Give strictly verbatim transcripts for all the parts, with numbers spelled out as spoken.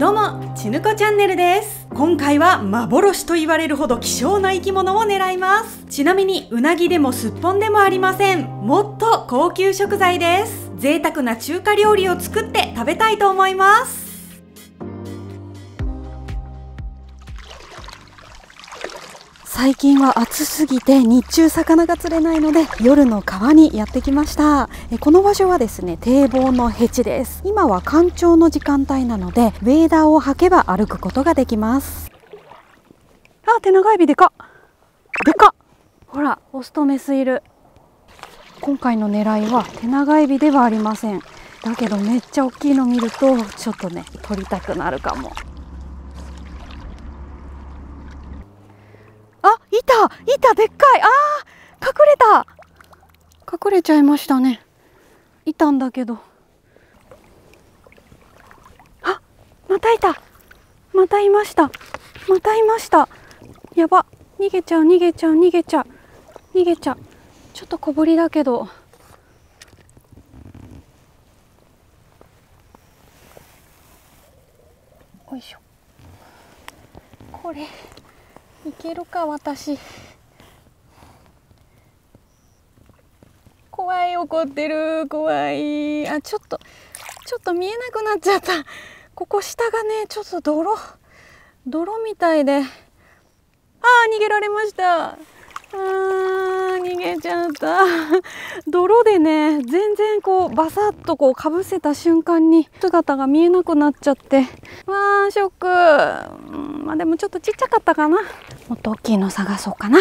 どうも、ちぬこチャンネルです。今回は幻と言われるほど希少な生き物を狙います。ちなみにうなぎでもすっぽんでもありません。もっと高級食材です。贅沢な中華料理を作って食べたいと思います。最近は暑すぎて日中魚が釣れないので夜の川にやってきました。この場所はですね、堤防のへちです。今は干潮の時間帯なのでウェーダーを履けば歩くことができます。あ、テナガエビでかっでかっ、ほらオスとメスいる。今回の狙いはテナガエビではありません。だけどめっちゃ大きいの見るとちょっとね取りたくなるかも。あ、いたいた、でっかい。あー、隠れた隠れちゃいましたね。いたんだけど、あ、またいたまたいましたまたいました。やば、逃げちゃう逃げちゃう逃げちゃう逃げちゃう。ちょっと小ぶりだけど、よいしょ。これいけるか私。怖い、怒ってる、怖い。あ、ちょっとちょっと見えなくなっちゃった。ここ下がねちょっと泥泥みたいで、あー、逃げられました。あー、逃げちゃった。泥でね全然こうバサッとこうかぶせた瞬間に姿が見えなくなっちゃって、わーショック。うん、まあでもちょっとちっちゃかったかな。もっと大きいの探そうかな。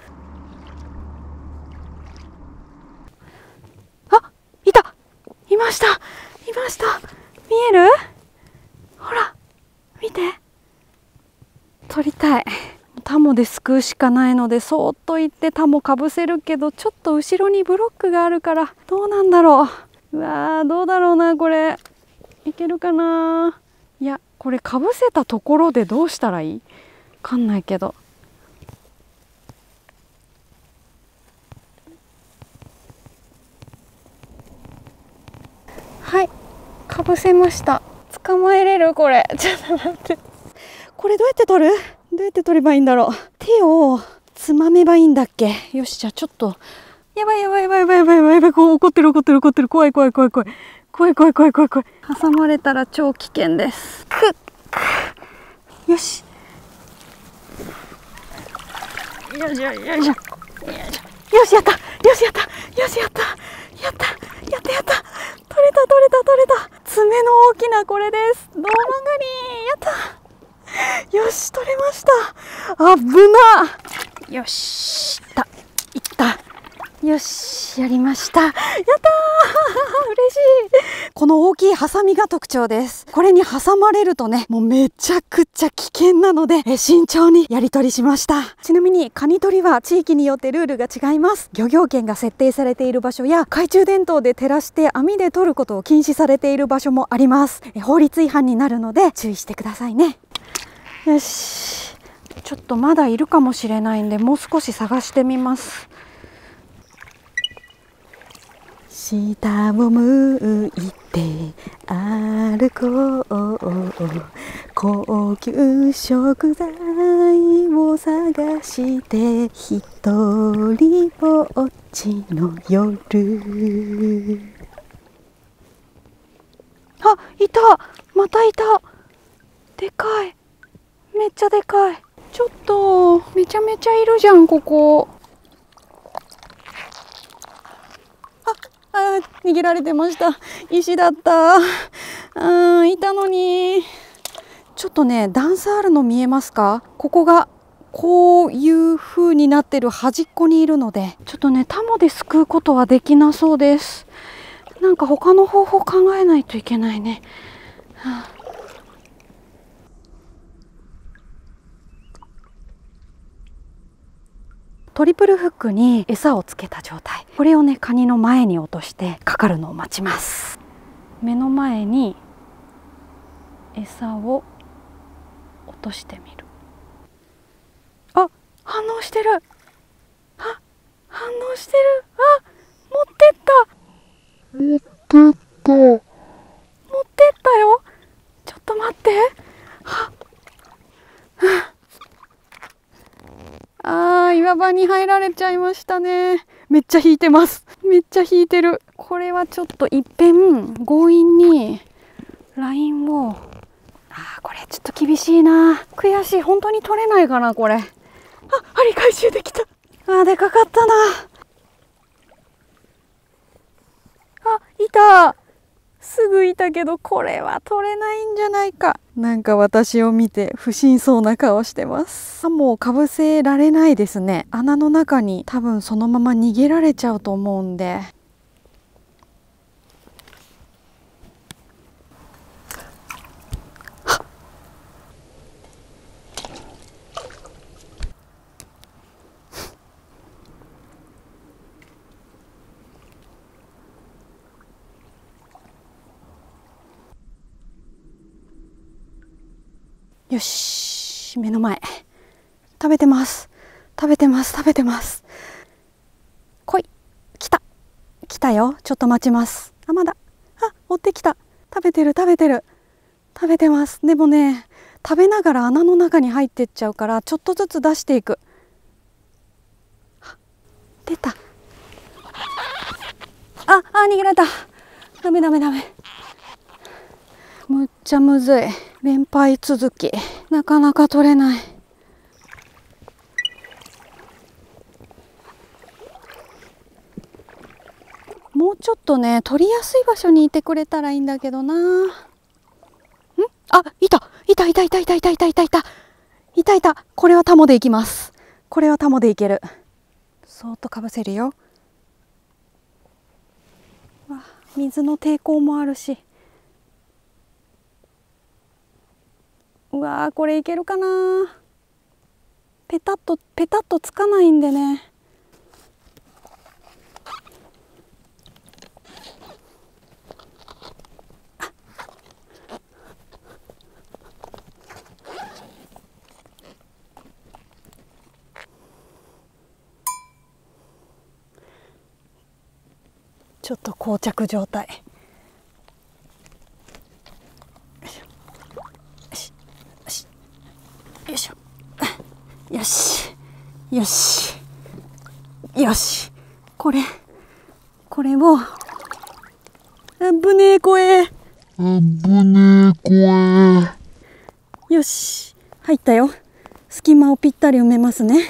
あ、いたいましたいました。見える？ほら見て、取りたい。タモですくうしかないのでそーっといってタモかぶせるけど、ちょっと後ろにブロックがあるからどうなんだろう。うわー、どうだろうな、これいけるかな。いや、これかぶせたところでどうしたらいい？わかんないけど。はい、かぶせました。捕まえれる？これちょっと待って、これどうやって取る？どうやって取ればいいんだろう。手をつまめばいいんだっけ？よし、じゃあちょっと、やばいやばいやばいやばいやばいやばいやばい、こう怒ってる怒ってる怒ってる、怖い怖い怖い怖い怖い怖い怖い怖い怖い。挟まれたら超危険です。くっ、よしよいしょよいしょよいしょ、よしやった、よしやった、よしやったやったやったやった、取れた取れた取れた。爪の大きなこれです。胴曲がり、やった、よし取れました。危な。よし、いった、いった、よし、やりました。やったー嬉しい。この大きいハサミが特徴です。これに挟まれるとね、もうめちゃくちゃ危険なので、え慎重にやり取りしました。ちなみにカニ取りは地域によってルールが違います。漁業権が設定されている場所や懐中電灯で照らして網で取ることを禁止されている場所もあります。え法律違反になるので注意してくださいね。よし、ちょっとまだいるかもしれないんでもう少し探してみます。下を向いて歩こう、高級食材を探して一人ぼっちの夜。あ、いた、またいた。でかい、めっちゃでかい。ちょっとめちゃめちゃいるじゃんここ。あ、逃げられてました。石だった。あ、いたのに。ちょっとね段差あるの見えますか？ここがこういう風になってる端っこにいるので、ちょっとねタモですくうことはできなそうです。なんか他の方法考えないといけないね。はあ、トリプルフックに餌をつけた状態、これをねカニの前に落としてかかるのを待ちます。目の前に餌を落としてみる。あ、反応してる。あ、反応してる。あ、持ってった持ってった持ってったよ。ちょっと待って、 ら場に入られちゃいましたね。めっちゃ引いてます。めっちゃ引いてる。これはちょっといっぺん強引にラインを、あーこれちょっと厳しいな。悔しい。本当に取れないかなこれ。あ、針回収できた。あーでかかったな。あ、いた。すぐいたけどこれは取れないんじゃないか。なんか私を見て不審そうな顔してます。あ、もうかぶせられないですね。穴の中に多分そのまま逃げられちゃうと思うんで。よし、目の前。食べてます。食べてます。食べてます。来い。来た。来たよ。ちょっと待ちます。あ、まだ。あ、追ってきた。食べてる、食べてる。食べてます。でもね、食べながら穴の中に入ってっちゃうから、ちょっとずつ出していく。出た。あ、あ、逃げられた。ダメダメダメ。むっちゃむずい。連敗続き。なかなか取れない。もうちょっとね、取りやすい場所にいてくれたらいいんだけどな。ん？あ、いたいたいたいたいたいたいたいたいたいたいた。これはタモでいきます。これはタモでいける。そーっとかぶせるよ。わ、水の抵抗もあるし。うわー、これいけるかな。ペタッとペタッとつかないんでね。ちょっと膠着状態。よいしょ。よしよしよし。これこれを、あぶねえ声、あぶねえ声。よし、入ったよ。隙間をぴったり埋めますね。よ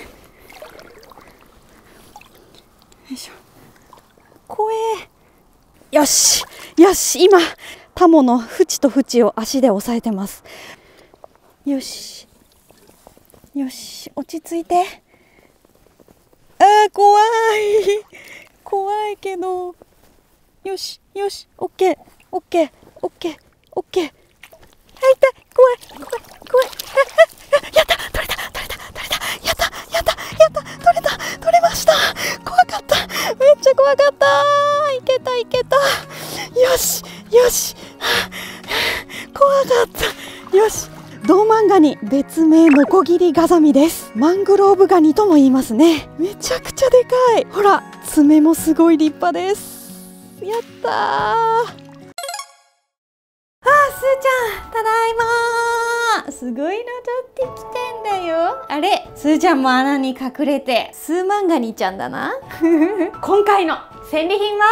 いしょ。怖え。よしよし。今タモの縁と縁を足で押さえてます。よしよし、落ち着いて。あー、怖い怖いけど、よしよし、オッケーオッケーオッケーオッケー。あ、痛い、怖い怖い怖い。ああ、やった、取れた取れた取れた。やったやったやった、取れた取れました。怖かった、めっちゃ怖かった。いけたいけた。よしよし、怖かった。よし、ドウマンガニ、別名ノコギリガザミです。マングローブガニとも言いますね。めちゃくちゃでかい。ほら、爪もすごい立派です。やったー。あー、すーちゃん、ただいまー。すごいの取ってきてんだよ。あれ、すーちゃんも穴に隠れて、スーマンガニちゃんだな。今回の戦利品は、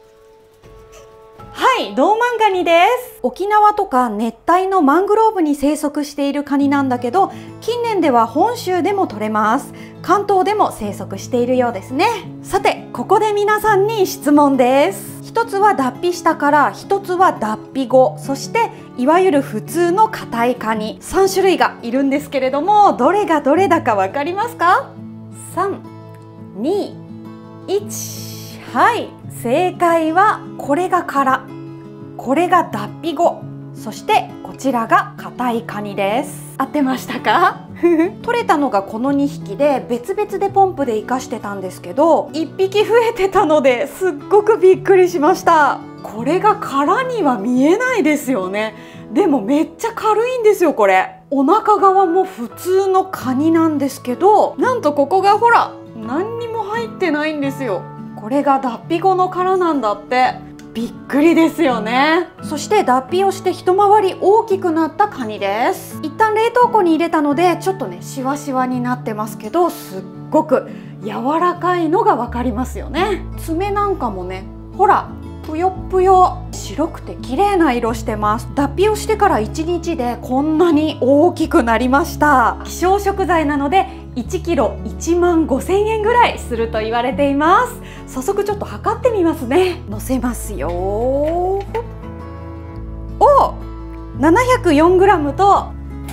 はい、ドウマンガニです。沖縄とか熱帯のマングローブに生息しているカニなんだけど、近年では本州でも取れます。関東でも生息しているようですね。さて、ここで皆さんに質問です。一つは脱皮したから、一つは脱皮後、そしていわゆる普通の硬いカニ、さん種類がいるんですけれども、どれがどれだかわかりますか？さん、に、いち。はい、正解はこれが殻、これが脱皮後、そしてこちらが硬いカニです。合ってましたか？取れたのがこのにひきで、別々でポンプで生かしてたんですけど、いっぴき増えてたのですっごくびっくりしました。これが殻には見えないですよね。でもめっちゃ軽いんですよこれ。お腹側も普通のカニなんですけど、なんとここがほら何にも入ってないんですよ。これが脱皮後の殻なんだって。びっくりですよね。そして脱皮をして一回り大きくなったカニです。一旦冷凍庫に入れたのでちょっとねシワシワになってますけど、すっごく柔らかいのが分かりますよね。爪なんかもね、ほらぷよぷよ、白くて綺麗な色してます。脱皮をしてからいちにちでこんなに大きくなりました。希少食材なのでいちキロいちまんごせんえんぐらいすると言われています。早速ちょっと測ってみますね。乗せますよ。お、ななひゃくよんグラム と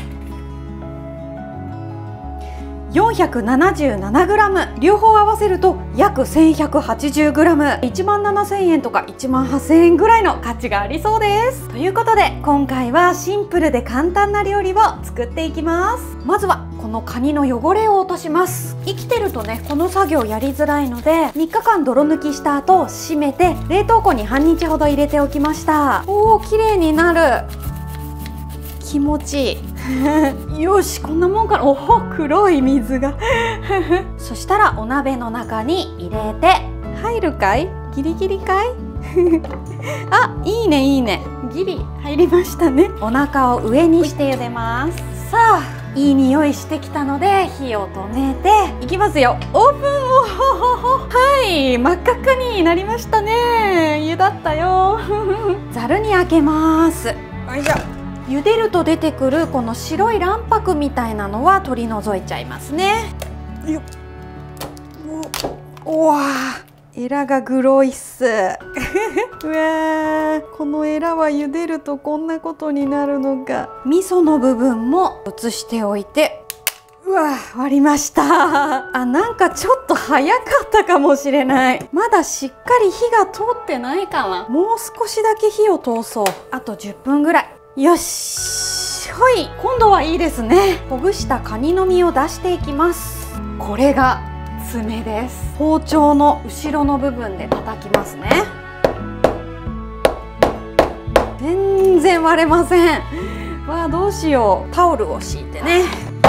よんひゃくななじゅうななグラム、 両方合わせると約 せんひゃくはちじゅうグラム、 いちまんななせんえんとかいちまんはっせんえんぐらいの価値がありそうです。ということで今回はシンプルで簡単な料理を作っていきます。まずはこのカニの汚れを落とします。生きてるとね、この作業やりづらいのでみっかかん泥抜きした後閉めて冷凍庫に半日ほど入れておきました。おー、綺麗になる。気持ちいいよし、こんなもんかな。おお、黒い水がそしたらお鍋の中に入れて、入るかい、ギリギリかいあ、いいねいいね、ギリ入りましたね。お腹を上にして茹でます。さあ、いい匂いしてきたので火を止めていきますよ。オープン。はい、真っ赤っかになりましたね。茹だったよざるにあけます。よいしょ。茹でると出てくるこの白い卵白みたいなのは取り除いちゃいますね。よっ、おわー、エラがグロいっすうわー、このエラは茹でるとこんなことになるのか。味噌の部分も移しておいて、うわー、割りましたあ、なんかちょっと早かったかもしれない。まだしっかり火が通ってないかな。もう少しだけ火を通そう。あとじゅっぷんぐらい。よし、ほい、今度はいいですね。ほぐしたカニの身を出していきます。これが爪です。包丁の後ろの部分で叩きますね。全然割れません。わあ、どうしよう。タオルを敷いてね。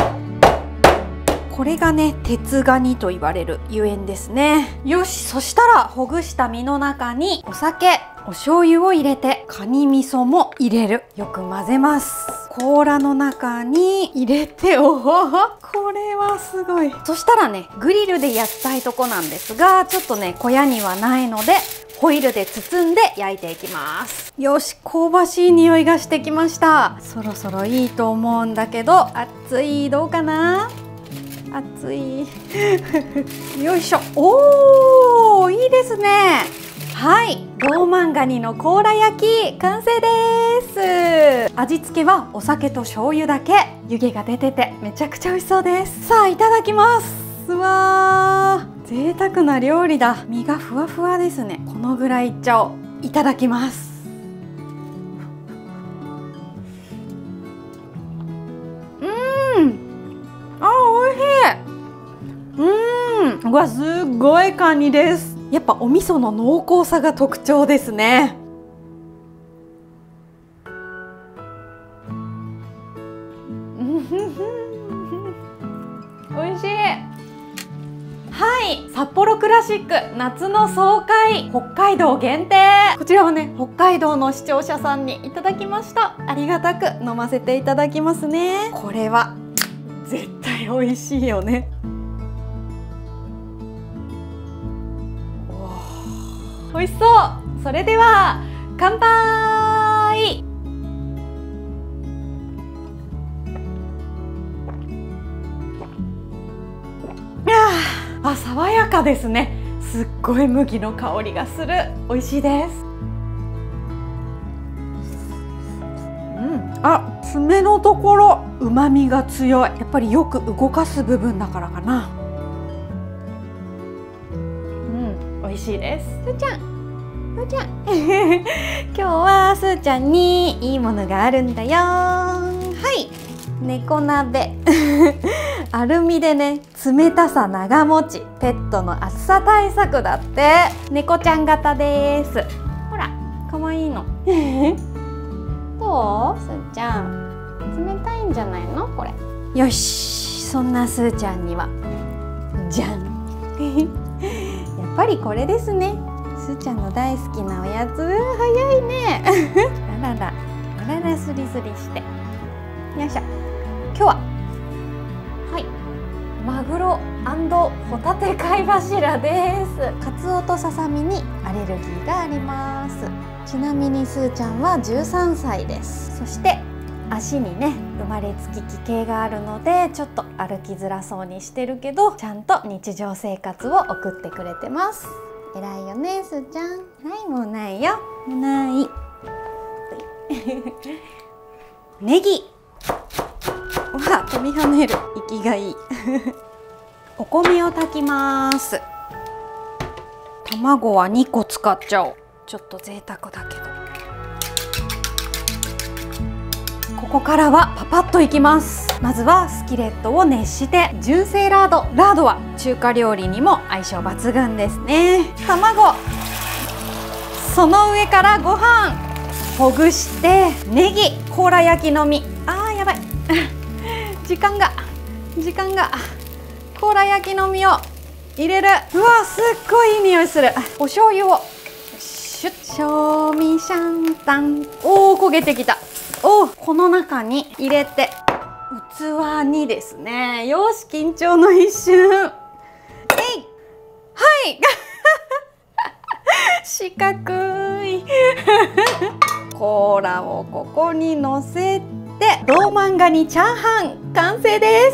これがね、鉄ガニと言われるゆえんですね。よし、そしたらほぐした身の中にお酒、お醤油を入れて、カニ味噌も入れる。よく混ぜます。甲羅の中に入れて、おお、これはすごい。そしたらね、グリルで焼きたいとこなんですが、ちょっとね、小屋にはないのでホイルで包んで焼いていきます。よし、香ばしい匂いがしてきました。そろそろいいと思うんだけど、熱い、どうかな。熱いよいしょ。おー、いいですね。はい、ローマンガニの甲羅焼き完成です。味付けはお酒と醤油だけ。湯気が出ててめちゃくちゃ美味しそうです。さあ、いただきます。うわー、贅沢な料理だ。身がふわふわですね。このぐらいいっちゃおう。いただきます。うーん、あ、おいしい。うーん、うわ、すっごいカニです。やっぱお味噌の濃厚さが特徴ですね。おいしい。はい、札幌クラシック夏の爽快北海道限定。こちらはね、北海道の視聴者さんにいただきました。ありがたく飲ませていただきますね。これは絶対美味しいよね。美味しそう。それでは乾杯。あ、爽やかですね。すっごい麦の香りがする。美味しいです。うん、あ、爪のところ旨味が強い。やっぱりよく動かす部分だからかな。うん、美味しいです。すーちゃん、すーちゃん今日はすーちゃんにいいものがあるんだよ。はい、猫鍋アルミでね、冷たさ長持ち、ペットの暑さ対策だって。猫ちゃん型です。ほら、かわいいのどう、すーちゃん、冷たいんじゃないのこれ。よし、そんなすーちゃんにはじゃんやっぱりこれですね。すーちゃんの大好きなおやつ。早いねあらら、あらら、スリスリして。よいしょ。今日ははい、 マグロ&ホタテ貝柱です。カツオとささみにアレルギーがあります。ちなみにすーちゃんはじゅうさんさいです。そして足にね生まれつき奇形があるのでちょっと歩きづらそうにしてるけどちゃんと日常生活を送ってくれてます。偉いよねすーちゃん。はいもうないよ。もうないネギわ飛び跳ねる息がいいお米を炊きます。卵はにこ使っちゃおう。ちょっと贅沢だけどここからはパパッといきます。まずはスキレットを熱して純正ラード。ラードは中華料理にも相性抜群ですね。卵、その上からご飯ほぐしてネギ、甲羅焼きの実。あーやばい時間が時間が甲羅焼きの実を入れる。うわすっごいいい匂いする。お醤油をシュッ、賞味シャンタン。おお焦げてきた。おおこの中に入れて器にですね。よし緊張の一瞬。えいはい四角い甲羅をここにのせてローマンガニチャーハン完成です。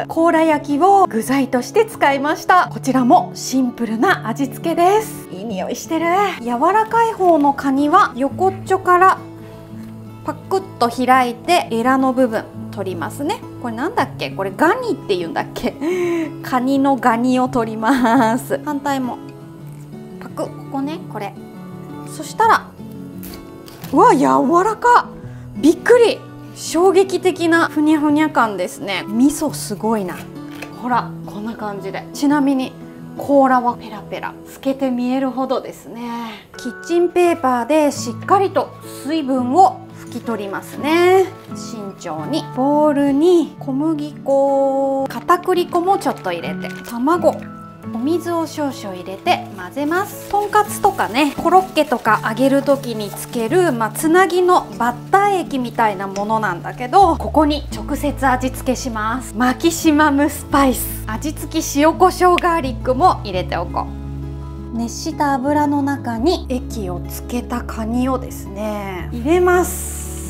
甲羅焼きを具材として使いました。こちらもシンプルな味付けです。いい匂いしてる。柔らかい方のカニは横っちょからパクッと開いてエラの部分取りますね。これなんだっけ、これガニっていうんだっけカニのガニを取ります。反対もパクッ、ここね、これ。そしたらうわ柔らか、びっくり、衝撃的なふにゃふにゃ感ですね。味噌すごいな。ほらこんな感じで。ちなみに甲羅はペラペラ透けて見えるほどですね。キッチンペーパーでしっかりと水分を拭き取りますね。慎重に。ボウルに小麦粉、片栗粉もちょっと入れて、卵、お水を少々入れて混ぜます。とんかつとかねコロッケとか揚げる時につける、まあ、つなぎのバッター液みたいなものなんだけど、ここに直接味付けします。マキシマムスパイス、味付き塩コショウガーリックも入れておこう。熱した油の中に液をつけたカニをですね入れます。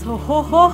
ほほほ。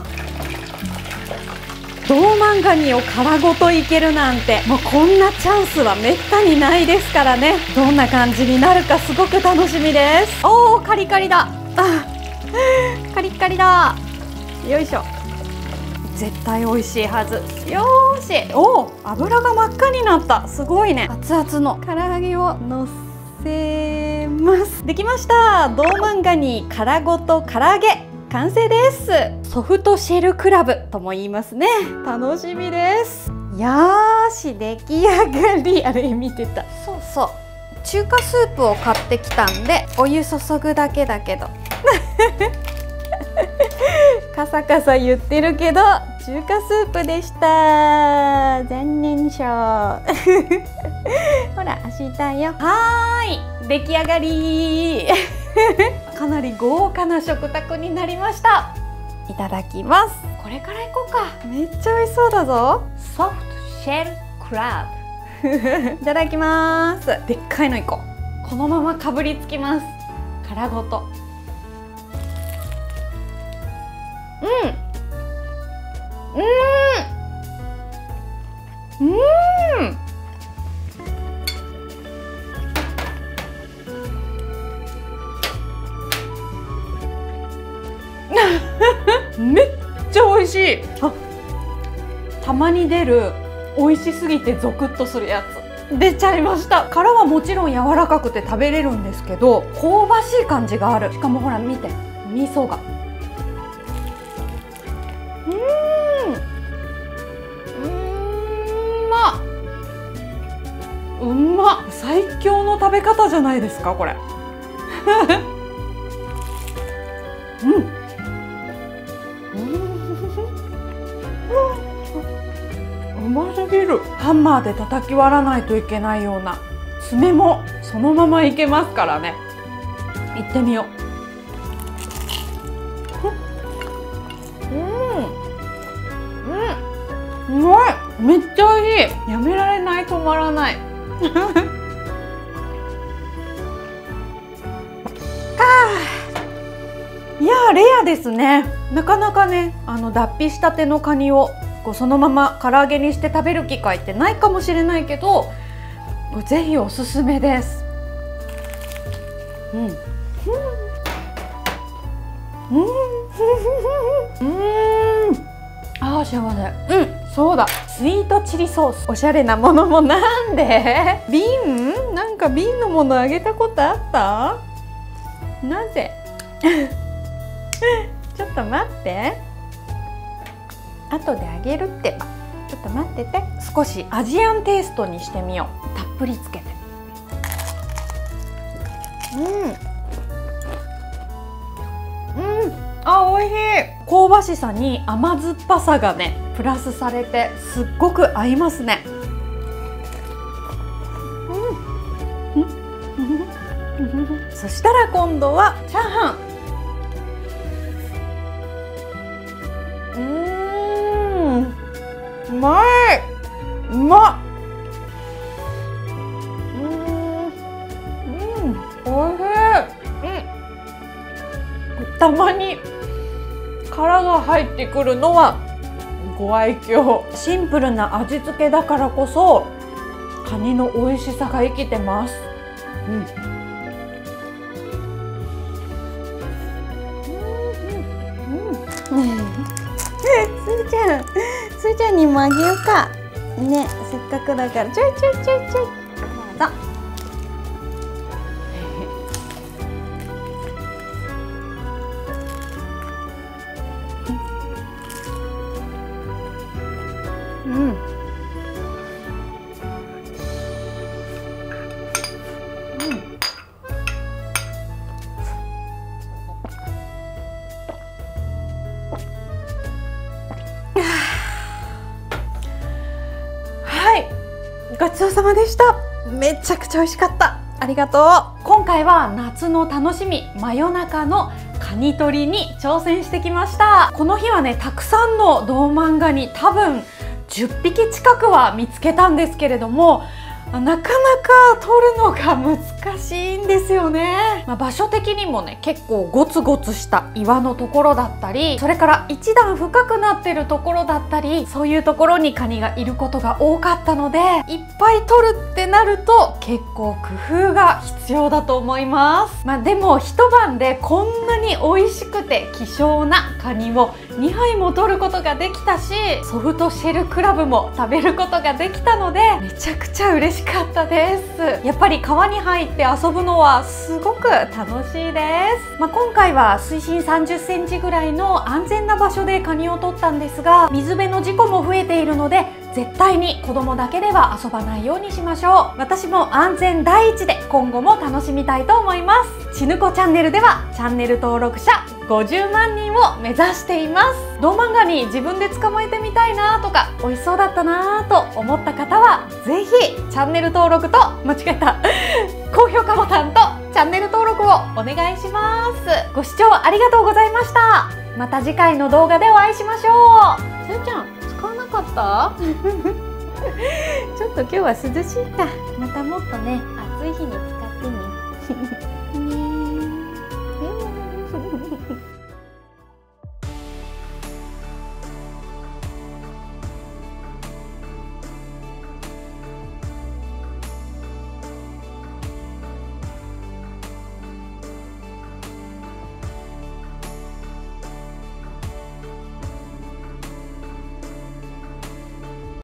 ドーマンガニを殻ごといけるなんて、もうこんなチャンスはめったにないですからね。どんな感じになるかすごく楽しみです。おおカリカリだ。あカリカリだ。よいしょ。絶対美味しいはず。よーし。おお油が真っ赤になった。すごいね。熱々の唐揚げをのせます。できました。ドーマンガニ殻ごと唐揚げ完成です。ソフトシェルクラブとも言いますね。楽しみです。よーし出来上がり。あれ見てた。そうそう中華スープを買ってきたんでお湯注ぐだけだけどカサカサ言ってるけど中華スープでした。残念賞ほら明日よ。はーい出来上がりかなり豪華な食卓になりました。いただきます。これからいこうか。めっちゃ美味しそうだぞ。ソフトシェルクラブいただきます。でっかいのいこう。このままかぶりつきます。殻ごと。うんうんうんめっちゃ美味しい。あ、たまに出る美味しすぎてゾクッとするやつ出ちゃいました。殻はもちろん柔らかくて食べれるんですけど香ばしい感じがある。しかもほら見て味噌が。うーんうんまうんま最強の食べ方じゃないですかこれうんうますぎる。ハンマーで叩き割らないといけないような爪もそのままいけますからね。いってみよう。うんうんうまい。 めっちゃ美味しい。やめられない、止まらない。いやー、レアですね。なかなかね、あの脱皮したてのカニをこうそのまま唐揚げにして食べる機会ってないかもしれないけど、これぜひおすすめです。うん、うん、うん、あー幸せ。うん、そうだ、スイートチリソース。おしゃれなものもなんで瓶？なんか瓶のものあげたことあった？なぜ？ちょっと待って、後であげるってば。ちょっと待ってて。少しアジアンテイストにしてみよう。たっぷりつけて。うん、うん、あ、美味しい。香ばしさに甘酸っぱさがねプラスされてすっごく合いますね。うん、そしたら今度はチャーハン。うーん、うまい、うまっ。うーん、うん、おいしい。うん、たまに殻が入ってくるのはご愛嬌。シンプルな味付けだからこそカニの美味しさが生きてます。うん、すーちゃん、すーちゃんにもあげようかね。せっかくだからちょいちょいちょいちょい、どうぞ。うん、ごちそうさまでした。めちゃくちゃ美味しかった。ありがとう。今回は夏の楽しみ、真夜中のカニ取りに挑戦してきました。この日はね、たくさんの胴満ガニ、多分じゅっぴき近くは見つけたんですけれども、なかなか取るのが難しいんですよね。まあ、場所的にもね結構ゴツゴツした岩のところだったり、それから一段深くなってるところだったり、そういうところにカニがいることが多かったので、いっぱい取るってなると結構工夫が必要だと思います。まあ、でも一晩でこんなに美味しくて希少なカニをにはいも取ることができたし、ソフトシェルクラブも食べることができたので、めちゃくちゃ嬉しかったです。やっぱり川に入って遊ぶのはすごく楽しいです。まあ、今回は水深さんじゅっセンチぐらいの安全な場所でカニを取ったんですが、水辺の事故も増えているので絶対に子供だけでは遊ばないようにしましょう。私も安全第一で今後も楽しみたいと思います。ちぬこチャンネルではチャンネル登録者ごじゅうまんにんを目指しています。胴満ガニ自分で捕まえてみたいなとか、美味しそうだったなと思った方はぜひチャンネル登録と、間違えた高評価ボタンとチャンネル登録をお願いします。ご視聴ありがとうございました。また次回の動画でお会いしましょう。すーちゃん使わなかったちょっと今日は涼しいか。またもっとね暑い日に使ってね